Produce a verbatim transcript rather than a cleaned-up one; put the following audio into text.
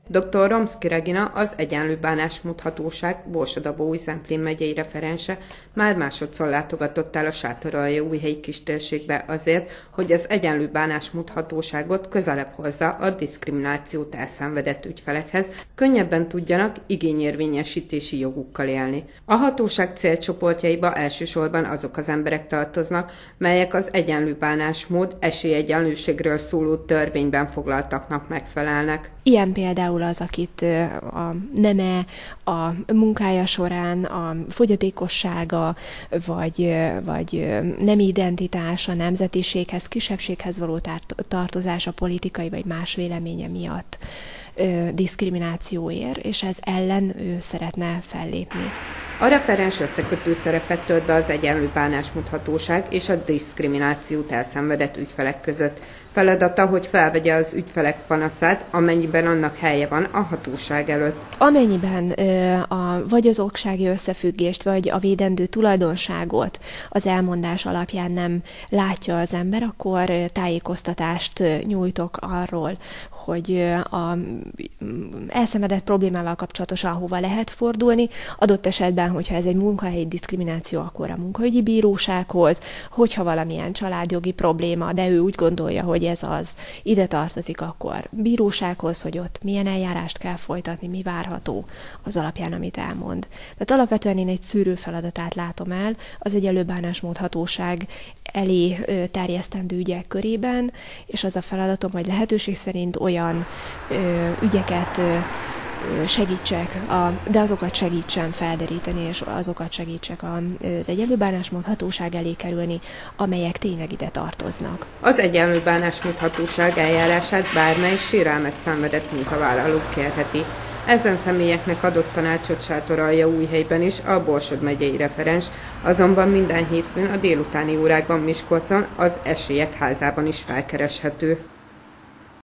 doktor Romszky Regina, az Egyenlő Bánásmód Hatóság Borsod-Abaúj-Zemplén megyei referense már másodszor látogatott el a Sátoraljaújhelyi kistérségbe azért, hogy az Egyenlő Bánásmód Hatóságot közelebb hozza a diszkriminációt elszenvedett ügyfelekhez, könnyebben tudjanak igényérvényesítési jogukkal élni. A hatóság célcsoportjaiba elsősorban azok az emberek tartoznak, melyek az egyenlő bánásmód esélyegyenlőségről szóló törvényben foglaltaknak megfelelnek. Ilyen például az, akit a neme, a munkája során, a fogyatékossága, vagy, vagy nemi identitása, nemzetiséghez, kisebbséghez való tartozása, politikai vagy más véleménye miatt diszkrimináció ér, és ez ellen ő szeretne fellépni. A referens összekötő szerepet tölt be az Egyenlő Bánásmód Hatóság és a diszkriminációt elszenvedett ügyfelek között. Feladata, hogy felvegye az ügyfelek panaszát, amennyiben annak helye van a hatóság előtt. Amennyiben ö, a, vagy az oksági összefüggést, vagy a védendő tulajdonságot az elmondás alapján nem látja az ember, akkor tájékoztatást nyújtok arról, hogy a elszenvedett problémával kapcsolatosan hova lehet fordulni. Adott esetben, hogyha ez egy munkahelyi diszkrimináció, akkor a munkaügyi bírósághoz, hogyha valamilyen családjogi probléma, de ő úgy gondolja, hogy ez az, ide tartozik, akkor bírósághoz, hogy ott milyen eljárást kell folytatni, mi várható az alapján, amit elmond. Tehát alapvetően én egy szűrő feladatát látom el az Egyenlő Bánásmód Hatóság elé terjesztendő ügyek körében, és az a feladatom, hogy lehetőség szerint olyan ö, ügyeket ö, segítsek, a, de azokat segítsen felderíteni, és azokat segítsek az Egyenlő Bánásmód Hatóság elé kerülni, amelyek tényleg ide tartoznak. Az Egyenlő Bánásmód Hatóság eljárását bármely sérelmet szenvedett munkavállaló kérheti. Ezen személyeknek adott tanácsot Sátoraljaújhelyben is a Borsod megyei referens, azonban minden hétfőn a délutáni órákban Miskolcon az Esélyek Házában is felkereshető.